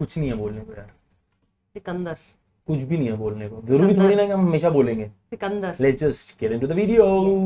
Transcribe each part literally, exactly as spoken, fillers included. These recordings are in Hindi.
कुछ नहीं है बोलने को यार। सिकंदर। कुछ भी नहीं है बोलने को, जरूरी थोड़ी ना कि हम हमेशा बोलेंगे Sikandar. Let's just get into the video.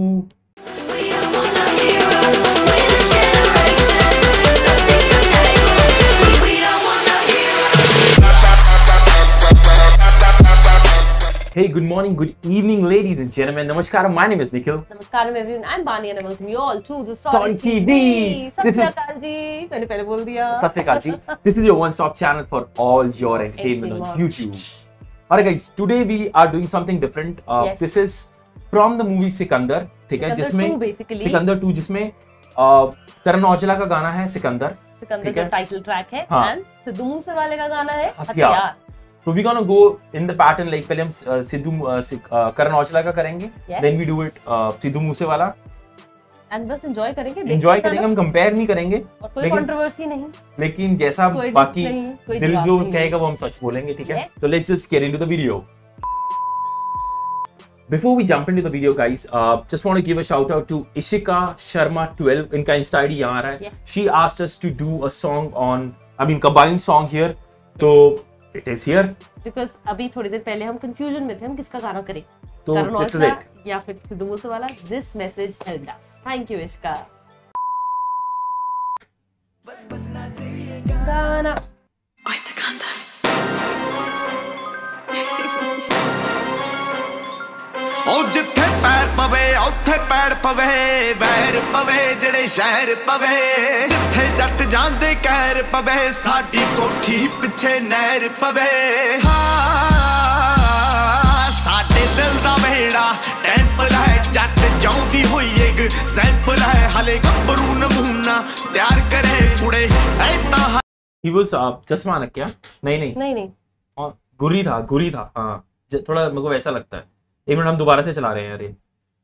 Hey, good morning, good evening, ladies and gentlemen. Namaskar, my name is Nikhil. Namaskar everyone, I'm Bani and I welcome you all to the Sorry Sorry T V. T V. This is- सत श्री अकाल जी, मैंने पहले बोल दिया। Sat Sri Akal ji. This is your one-stop channel for all your entertainment on YouTube. Alright guys, today we are doing something different. Uh, Yes. This is from the movie Sikandar, ठीक है, सिकंदर जिसमें two basically। सिकंदर टू जिसमें uh, करण औजला का गाना है सिकंदर। सिकंदर ठीक का है। टाइटल ट्रैक है हाँ। एंड सिद्धू मूसेवाले का गाना है हथियार। हथियार। So we're gonna go in the pattern like पहले हम uh, सिद्धू uh, सिक- uh, करण औजला का करेंगे, Yes. then we do it uh, Sidhu Moosewala. And बस एंजॉय करेंगे, एंजॉय करेंगे, हम कंपेयर नहीं करेंगे, और कोई लेकिन- कंट्रोवर्सी नहीं। लेकिन जैसा कोई बाकी डिस नहीं, कोई दिल जवाब जो नहीं। कहेगा वो हम सच बोलेंगे, ठीक है? Yes. So let's just get into the video. Before we jump into the video, guys, uh, just want to give a shout out to Ishika Sharma twelve. इनका इंस्टा आईडी यहाँ आ रहा है। Yes. She asked us to do a song on, I mean, combined song here. तो it is here. बिकॉज अभी थोड़ी देर पहले हम कंफ्यूजन में थे हम किसका गाना करें, तो करण this is औजला it. या फिर Sidhu Moosewala. This message helped us, thank you Ishika. गाना ओए सिकंदर ओ जिथे पैर पवे उत्थे पैर पवे, वैर पवे जड़े शहर पवे, जिथे जट जांदे कहर पवे, साडी कोठी पिछे नहर पवे। हाँ, साडे दिल दा वेड़ा टैंपल है, जट जाउंदी हुई एक सैंपल है, हले गब्बरू नमूना तैयार करे कुड़े ऐता। He was uh, just मानक क्या? नहीं नहीं नहीं नहीं और गुरी था, गुरी था। हाँ, ज- थोड़ा मेरे को वैसा लगता है। एक मिनट हम दोबारा से चला रहे हैं यार ये।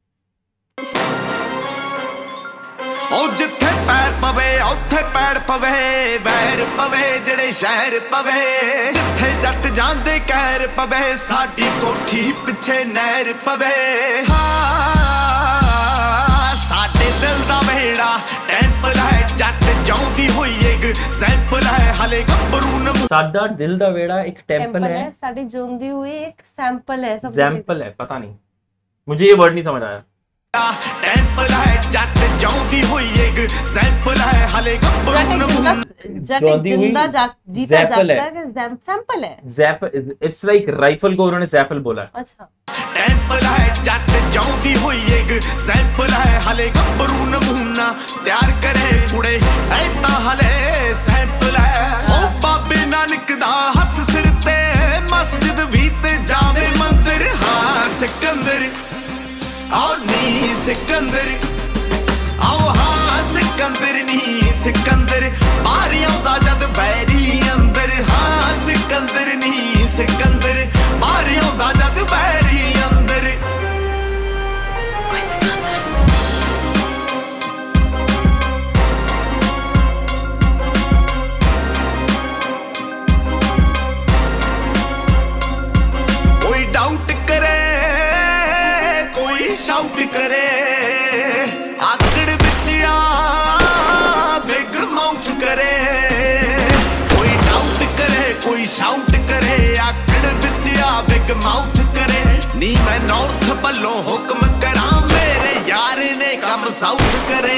ओ जिथे पैर पवे उत्थे पैर पवे, वैर पवे जड़े शहर पवे, जिथे जट जांदे कहर पवे, साडी कोठी पिछे नहर पवे। हाँ, साडे दिल दा वेड़ा टैंपल है, जट जाउंदी हुई एक सैंपल है, हले गब्बरू नमू साडा दिल दा वेड़ा एक टेंपल टेंपल है, है, साडी जोंदी हुई एक सैंपल है। सब एग्जाम्पल है, पता नहीं, मुझे ये वर्ड नहीं समझ आया। टैंपल है, जट जाउंदी हुई एक सैंपल है, हले गब्बरू नमू जट जोंदी हुई जिंदा जा जीता ज़ैफल जागता है। है कि सैंपल है। ज़ैफल, इट्स लाइक राइफल को उन्होंने ज़ैफल बोला है। अच्छा, टैंपल है, जट जाउंदी हुई एक सैंपल है, हले गब्बरू नमूना तैयार करे कुड़े ऐता, हले सैंपल है। ओ बाबे नानक दा हथ सिर ते, मस्जिद भी ते जावे मंदिर। हाँ सिकंदर आओ नी सिकंदर, आओ हाँ सिकंदर नी सिकंदर, बाहर आउंदा जद बैरी अंदर। हाँ सिकंदर नी सिकंदर, बाहर आउंदा जद बैरी अंदर। ओए सिकंदर कोई डाउट करे कोई शाउट करे, आकड़ विच आ बिग माउथ करे। कोई डाउट करे कोई शाउट करे, आकड़ विच आ बिग माउथ करे। नी मैं नॉर्थ बल्लों हुक्म करा, मेरे यार ने कम साउथ करे।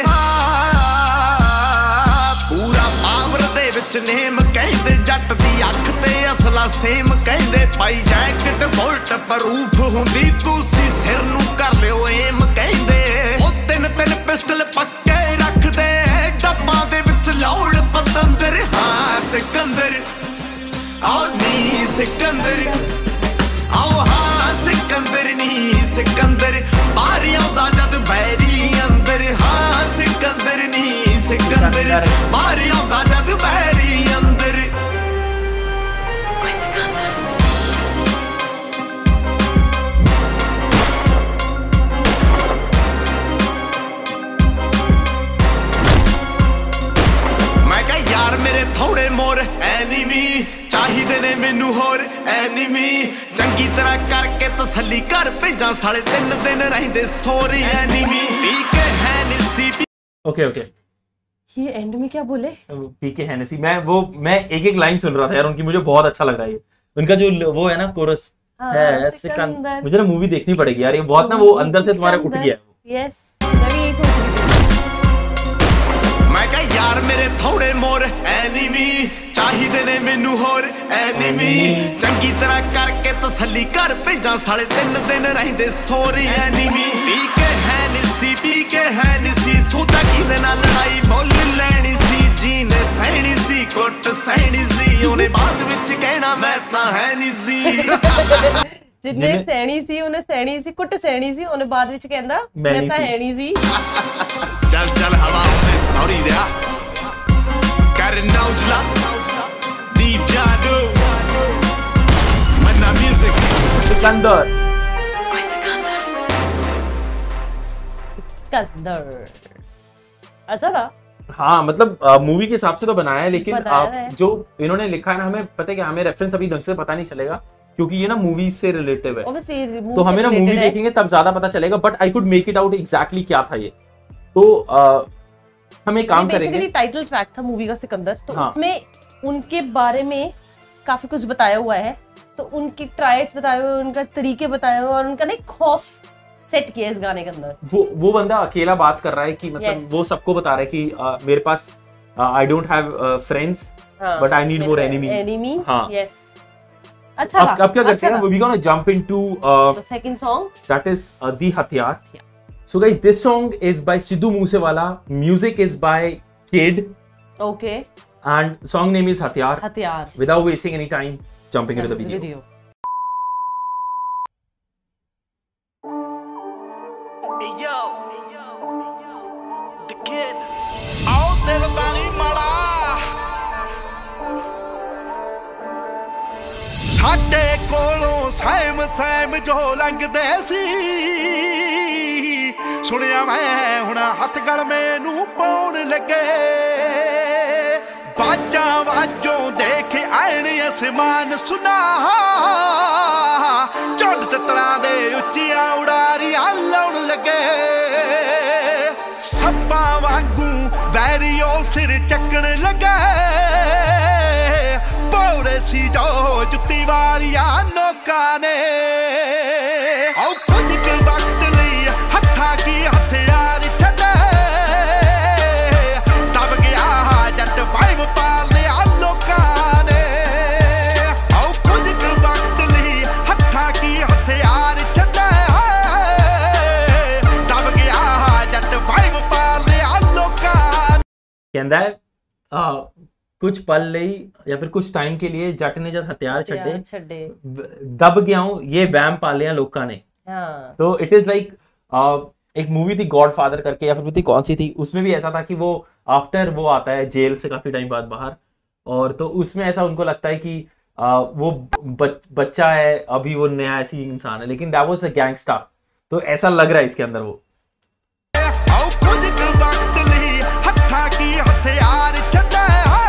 पूरा पावर दे विच नेम कहंदे, जट दी अख ते असला सेम कहंदे, पाई जैकेट बोल्ट प्रूफ हुंदी, तुसी सिर नू कर लियो एम कहंदे। ओ तिन तिन पिस्टल पक्के रखदे, डब्बां दे विच लौड़ पतंदर। हाँ सिकंदर आओ नी सिकंदर, आओ हाँ सिकंदर नी सिकंदर, बाहर आउंदा जद बैरी अंदर। हाँ सिकंदर नी सिकंदर, बाहर आउंदा जद बैरी अंदर। ओए सिकंदर मैं कह यार मेरे थोड़े मोर एनिमी चाहिए ने मैनू होर एनिमी, चंगी तरह करके तसल्ली कर भेजा, साले तीन दिन रहिंदे सोरी एनिमी। ठीक है नी सी ओके ओके, ये एंड में क्या बोले? पी के हैनेसी। मैं वो मैं एक एक लाइन सुन रहा था यार उनकी, मुझे बहुत अच्छा लग रहा है ये उनका जो वो है ना कोरस है सिकंदर। मुझे ना मूवी देखनी पड़ेगी यार, ये बहुत ना वो अंदर से तुम्हारे उठ गया है। यस मैं भी यही सोच रही थी। मैं कह यार मेरे थोड़े मोर एनिमी चाहिए ने मैनू होर एनिमी चंगी तरह करके तसल्ली कर भेजा साले तीन दिन रहंदे सोरी एनिमी पी के हैनेसी पी के हैनेसी सोचा किदे नाल लड़ाई मोल लैनी सी जी ने सहनी सी कुट सहनी सी ओने बाद विच कहना मैं तां है नहीं सी जिन्ने सैनी सी उन्हें सैनी सी कुट सैनी सी उन्हें बाद विच कहंदा मैं तां है नहीं सी। चल चल हवा में सॉरी दिया कर नौजला दीप जादू मन्ना म्यूजिक सिकंदर। ओए सिकंदर, सिकंदर अच्छा था। हाँ मतलब मूवी के हिसाब से तो बनाया है, लेकिन बनाया आ, है। जो इन्होंने लिखा है ना हमें पता है कि हमें रेफरेंस अभी ढंग से पता नहीं चलेगा क्योंकि ये ना मूवी से रिलेटिव है। Obviously, तो हमें ना मूवी देखेंगे तब ज्यादा पता चलेगा, but I could make it out exactly क्या था ये। तो आ, हम एक काम करेंगे। टाइटल ट्रैक था मूवी का सिकंदर, तो हाँ। उसमें उनके बारे में काफी कुछ बताया हुआ है, तो उनके ट्राइड्स बताए हुए, उनका तरीके बताए हुए और उनका ना खौफ सेट किया इस गाने के अंदर। वो वो बंदा अकेला बात कर रहा है कि मतलब Yes. वो सबको बता रहा है कि आ, मेरे पास I don't have friends but I need more enemies. Enemies हाँ। यस अच्छा अब था। अब क्या करते अच्छा हैं, वी गोना जंप इनटू था। Second song that is uh, the हथियार। So guys, this song is by Sidhu Moosewala, music is by Kid, okay and song name is हथियार। हथियार Without wasting any time, jumping into the video. Video. Yo, the kid. आओ दिल दानी माड़ा ਸਾਡੇ ਕੋਲੋਂ ਸੈਮ ਸੈਮ ਜੋ ਲੰਘਦੇ ਸੀ ਸੁਣਿਆ ਮੈਂ ਹੁਣ ਹੱਥ ਗਲ ਮੈਨੂੰ ਪਾਉਣ ਲੱਗੇ ਬਾਜਾਂ ਵਾਜੋਂ ਦੇਖ ਆਣ ਅਸਮਾਨ ਸੁਨਾ ਝੁੰਡ ਤਤਰਾਂ ਦੇ ਉੱਚੀਆਂ ਉਡਾਰੀਆਂ ਲਾਉਣ ਲੱਗੇ ਸੱਪਾਂ ਵਾਂਗੂ ਵੈਰੀਓ ਸਿਰ ਚੱਕਣ ਲੱਗੇ ਪੌੜੇ ਸੀ ਜੋ ਜੁੱਤੀ ਵਾਲੀਆਂ ਨੋਕਾਂ ਨੇ ਆਉ ਕੁਝ ਕੁ ਵਕਤ ਲਈ ਹੱਥਾਂ ਕੀ ਹਥਿਆਰ ਛੱਡੇ ਦਬ ਗਿਆ ਜੱਟ ਵਾਈਮ ਪਾਲਦੇ ਆ ਲੋਕਾਂ ਨੇ ਆਉ ਕੁਝ ਕੁ ਵਕਤ ਲਈ ਹੱਥਾਂ ਕੀ ਹਥਿਆਰ ਛੱਡੇ ਦਬ ਗਿਆ ਜੱਟ ਵਾਈਮ ਪਾਲਦੇ ਆ ਲੋਕਾਂ ਨੇ। कहता है uh, कुछ पल ਲਈ या फिर कुछ टाइम के लिए जट ने जब हथियार छड्डे छड्डे दब गया हूं ये वैम पालिया लोकां ने। हाँ तो इट इज लाइक एक मूवी थी गॉडफादर करके या फिर थी कौन सी थी, उसमें भी ऐसा था कि वो आफ्टर वो आता है जेल से काफी टाइम बाद बाहर, और तो उसमें ऐसा उनको लगता है कि uh, वो बच, बच्चा है अभी, वो नया ऐसी इंसान है, लेकिन दैट वाज अ गैंगस्टर। तो ऐसा लग रहा है इसके अंदर वो। ਆਉ ਕੁਝ ਕੁ ਵਕਤ ਲਈ ਹੱਥਾਂ ਕੀ ਹਥਿਆਰ ਛੱਡੇ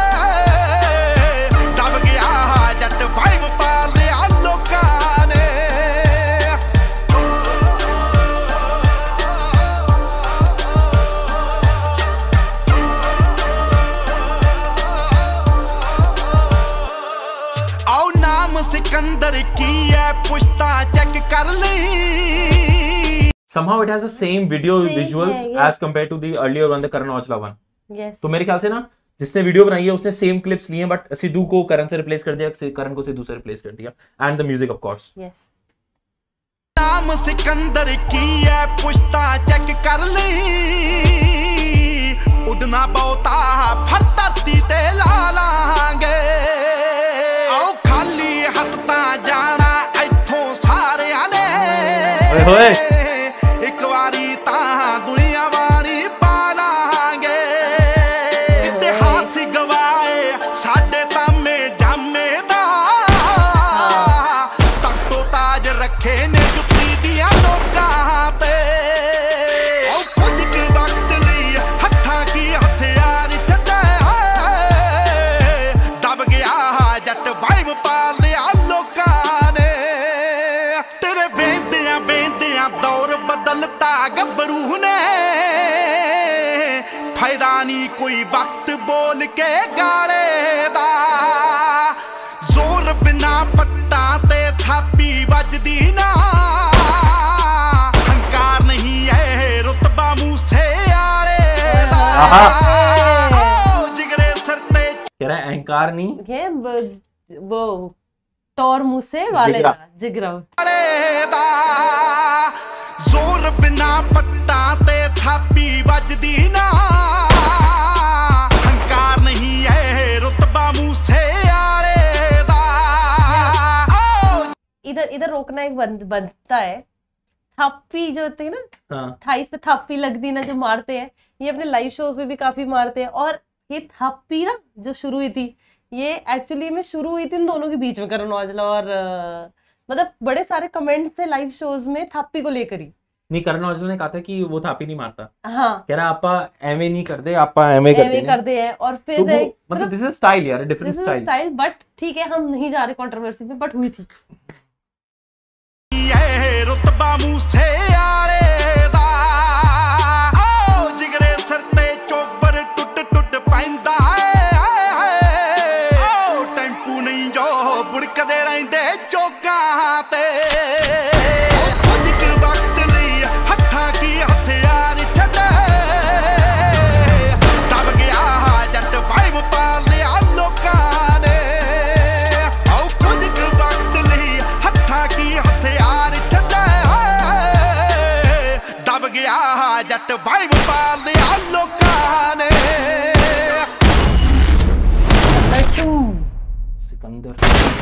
ਦਬ ਗਿਆ ਜੱਟ ਵਾਈਮ ਪਾਲਦੇ ਆ ਲੋਕਾਂ ਨੇ ਆਉ ਨਾਮ ਸਿਕੰਦਰ ਕੀ ਹੈ ਪੁੱਛਤਾ ਚੈੱਕ ਕਰ ਲਈ Somehow it has the same video Same visuals है, yes. as compared to the earlier one, the Karan Aujla one. Yes तो मेरे ख्याल से ना जिसने वीडियो बनाई है उसने सेम क्लिप्स लिए, बट सिद्धू को करण से रिप्लेस कर दिया, करण को सिद्धू से रिप्लेस कर दिया, and the music of course. Yes ਨਾਮ ਸਿਕੰਦਰ ਕੀ ਹੈ ਪੁੱਛਤਾ ਚੈੱਕ ਕਰ ਲਈ ਉਡਣਾ ਬਹੁਤਾ ਫਰ ਧਰਤੀ ਤੇ ਲਾ ਲਾਂਗੇ ਆਓ ਖਾਲੀ ਹੱਥ ਤਾਂ ਜਾਣਾ ਇੱਥੋਂ ਸਾਰਿਆਂ ਨੇ ਓਏ ਹੋਏ ਇੱਕ ਵਾਰੀ ਤਾਂ ਦੁਨੀਆ ਵਾਲੀ ਪਾ ਲਾਂਗੇ ਇਤਿਹਾਸ ਗਵਾਏ ਸਾਡੇ ਤਾਮੇ ਜਾਮੇ ਦਾ ਤਖਤੋ ਤਾਜ ਰੱਖੇ ਨੇ ਜੁੱਤੀ ਦੀਆਂ ਲੋਕਾਂ ਤੇ ਆਉ ਕੁਝ ਕੁ ਵਕਤ ਲਈ ਹੱਥਾਂ ਕੀ ਹਥਿਆਰ ਛੱਡੇ ਦਬ ਗਿਆ ਜੱਟ ਵਾਈਮ ਪਾਲਦੇ ਆ ਲੋਕਾਂ ਨੇ ਤੇਰੇ ਵੇਂਦਿਆਂ ਵੇਂਦਿਆਂ ਦੌਰ ਬਦਲਤਾ ਗੱਭਰੂ ਨੇ ਫਾਇਦਾ ਨਹੀਂ ਕੋਈ ਵਕਤ बोल के गाले दा जोर बिना पट्टा ते थापी वजदी ना हंकार नहीं है रुतबा मूसे आले दा जिगरे सरते कह रहा है अहंकार नहीं ये ब- वो टोर मुंह से वाले जिगरा। का, जिगरा दा जोर बिना पट्टा ते थापी वजदी ना हंकार नहीं है रुतबा मूसे आले दा इधर इधर रोकना एक बन, बनता है। थापी जो होती है ना, हाँ थाइस पे थापी लगती ना जो मारते हैं, ये अपने लाइव शोज में भी काफी मारते हैं। और ये थापी ना जो शुरू हुई थी, ये एक्चुअली में शुरू हुई थी इन दोनों के बीच में, करण औजला और अ, मतलब बड़े सारे कमेंट्स थे लाइव शोज में थापी को लेकर ही। नहीं, करण औजला ने कहा था कि वो थापी नहीं मारता, हाँ कह रहा आपा एमए नहीं करते, आपा एमए करते एवे हैं। कर दे हैं। और तो फिर वो एक- मतलब दिस इज स्टाइल यार, different this is style. Style, but ठीक है हम नहीं जा रहे कंट्रोवर्सी में, बट हुई थी। ये रुतबा मूसे आले दा जिगरे सर ते चोबर टुट टुट पैंदा टेंपू नहीं जो बुड़कदे रहिंदे चौकां ते कुछ क वक्त लई हत्थां की हथियार छड्डे दब गया जट वाइब पाल लिया लोकां ने औ कुछ क वक्त लई हत्थां की हथियार छड्डे दब गया जट वाइब पाल लिया लोकां ने सिकंदर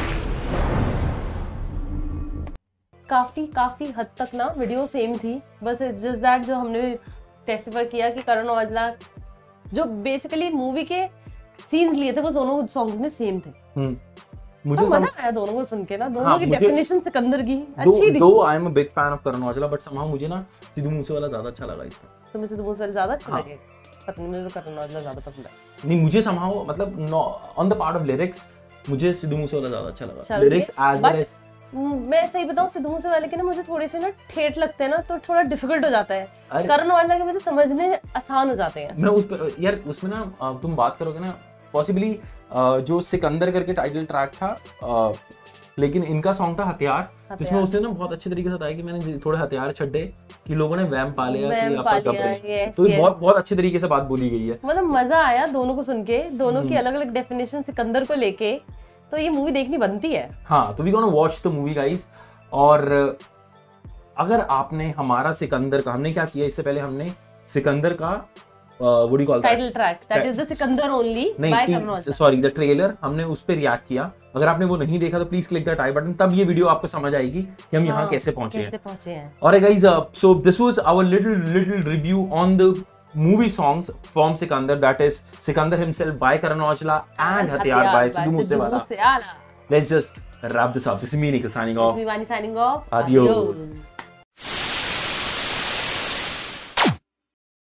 काफी काफी हद तक ना वीडियो सेम थी, बस जस्ट दैट जो हमने टेस्टिफाई किया कि करण औजला जो बेसिकली मूवी के सीन्स लिए थे वो दोनों सॉन्ग्स में सेम थे। हम्म मुझे तो सम, मजा आया दोनों को सुन के ना, दोनों हाँ, की मुझे- डेफिनेशन सिकंदर की दो अच्छी थी। दो I am a big fan of Karan Aujla, but somehow मुझे ना सिद्धू मूसेवाला ज्यादा अच्छा लगा इसका। तुम्हें से तो बहुत सारे ज्यादा अच्छे हाँ। लगे, पता नहीं मुझे तो करण औजला ज्यादा पसंद है। नहीं, मुझे समहाउ मतलब on the part of lyrics मुझे सिद्धू मूसेवाला ज्यादा अच्छा लगा। चलिए, lyrics as but- well as मैं सही बताऊं सिद्धू मूसेवाले के ना मुझे थोड़े से ना ठेठ लगते हैं ना, तो थोड़ा डिफिकल्ट हो जाता है। अरे- करण औजला के मुझे समझने आसान हो जाते हैं। मैं उस पे यार उसमें ना अ, तुम बात करोगे ना पॉसिबली जो सिकंदर करके टाइटल ट्रैक था, अ, लेकिन इनका सॉन्ग था हथियार, जिसमें हथियार। उसने ना बहुत अच्छे तरीके से बताया कि मैंने थोड़े हथियार छड्डे कि लोगों ने वैम पा लिया कि वैम आप पा गब लिया, रहे। yes, तो ये yes। बहुत बहुत अच्छे तरीके से बात बोली गई है। मतलब मजा आया दोनों को सुन के, दोनों हम्म। की अलग अलग डेफिनेशन सिकंदर को लेके, तो ये मूवी देखनी बनती है। हाँ, तो we gonna watch the movie guys. और अगर आपने हमारा सिकंदर का, हमने क्या किया इससे पहले, हमने सिकंदर का what do you call that, title track that is the Sikandar only by Karan नहीं औजला। सॉरी द ट्रेलर, हमने उस पर रिएक्ट किया। अगर आपने वो नहीं देखा तो please click the I button, तब ये वीडियो आपको समझ आएगी कि हम यहाँ हाँ, कैसे पहुंचे कैसे हैं। पहुंचे हैं। Alright guys, uh, so this was our little little review on the movie songs from Sikandar, that is Sikandar himself by Karan Aujla and Hathiyar by Sidhu Moosewala. Moosewala. Let's just wrap this up. This is me Nikhil signing off. Vivani signing off. Adios. Adios.